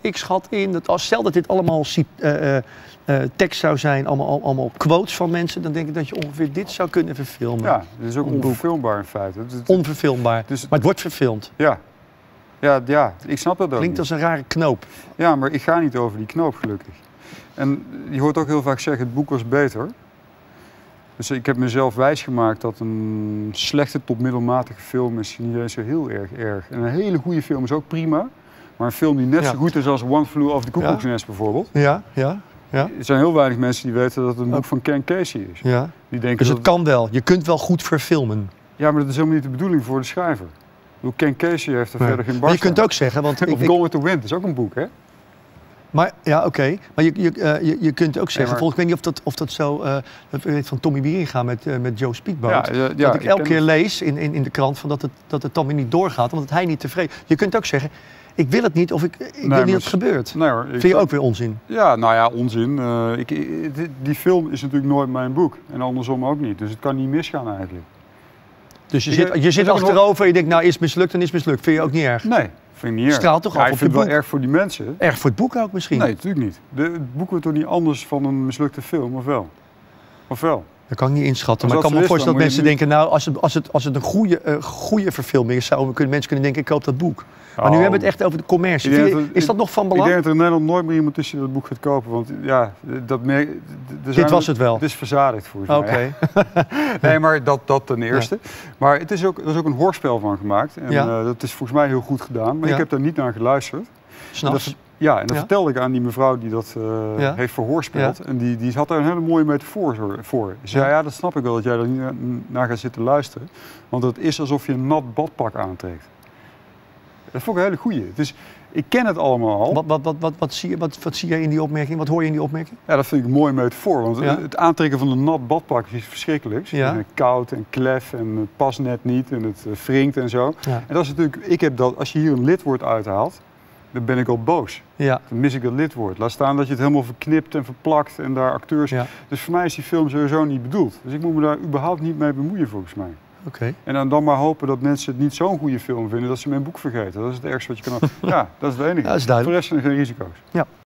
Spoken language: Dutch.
Ik schat in dat stel dat dit allemaal tekst zou zijn, allemaal quotes van mensen, dan denk ik dat je ongeveer dit zou kunnen verfilmen. Ja, het is ook onverfilmbaar in feite. Onverfilmbaar, maar het wordt verfilmd. Ja, ik snap dat ook. Klinkt als een rare knoop. Ja, maar ik ga niet over die knoop gelukkig. En je hoort ook heel vaak zeggen, het boek was beter. Dus ik heb mezelf wijsgemaakt dat een slechte tot middelmatige film is niet eens zo heel erg. En een hele goede film is ook prima. Maar een film die net zo goed is als One Flew Over the Cuckoo's Nest bijvoorbeeld. Ja. Er zijn heel weinig mensen die weten dat het een boek van Ken Casey is. Ja. Die denken dus het kan wel. Je kunt wel goed verfilmen. Ja, maar dat is helemaal niet de bedoeling voor de schrijver. Ken Casey heeft er verder geen barst. Je kunt ook zeggen... Want Gone with the Wind is ook een boek, hè? Maar ja, oké. Maar je kunt ook zeggen, ik weet niet of dat zo van Tommy Wieringa met Joe Speedboat. Dat ik elke keer lees in de krant van dat het dan weer niet doorgaat, omdat hij niet tevreden. Je kunt ook zeggen, ik wil het niet of ik wil niet dat het gebeurt. Nee, hoor, vind je ook weer onzin? Ja, nou ja, onzin. Die film is natuurlijk nooit mijn boek. En andersom ook niet. Dus het kan niet misgaan eigenlijk. Dus je zit achterover en je denkt, nou is mislukt, dan is mislukt. Vind je ook niet erg? Nee. Vind ik niet erg. Straalt toch af op ik vind het het boek? wel erg voor die mensen. Erg voor het boek ook misschien? Nee, natuurlijk niet. Het boek wordt toch niet anders van een mislukte film, of wel? Of wel? Dat kan ik niet inschatten. Maar ik kan me voorstellen dat mensen denken, nou, als het een goede verfilming is, zouden mensen kunnen denken, ik koop dat boek. Maar nu hebben we het echt over de commercie. Is dat nog van belang? Ik denk dat er in Nederland nooit meer iemand is die dat boek gaat kopen. Want ja, dit was het wel. Het is verzadigd volgens mij. Oké. Nee, maar dat ten eerste. Ja. Maar er is ook een hoorspel van gemaakt. En dat is volgens mij heel goed gedaan. Maar ik heb daar niet naar geluisterd. S'nachts? Ja, en dat vertelde ik aan die mevrouw die dat heeft verhoorspeld. Ja. En die had daar een hele mooie metafoor voor. Ze zei, ja, dat snap ik wel dat jij er niet naar gaat zitten luisteren. Want het is alsof je een nat badpak aantrekt. Dat vond ik een hele goeie. Dus ik ken het allemaal al. Wat zie jij in die opmerking? Wat hoor je in die opmerking? Ja, dat vind ik een mooie metafoor. Want het aantrekken van een nat badpak is verschrikkelijk. Ja. En koud en klef en het past net niet en het wringt en zo. Ja. En dat is natuurlijk, als je hier een lidwoord uithaalt, dan ben ik al boos. Ja. Dan mis ik dat lidwoord. Laat staan dat je het helemaal verknipt en verplakt en daar acteurs... Ja. Dus voor mij is die film sowieso niet bedoeld. Dus ik moet me daar überhaupt niet mee bemoeien volgens mij. Okay. En dan maar hopen dat mensen het niet zo'n goede film vinden dat ze mijn boek vergeten. Dat is het ergste wat je kan... Ja, dat is het enige. Ja, dat is duidelijk. Voor de rest zijn er geen risico's. Ja.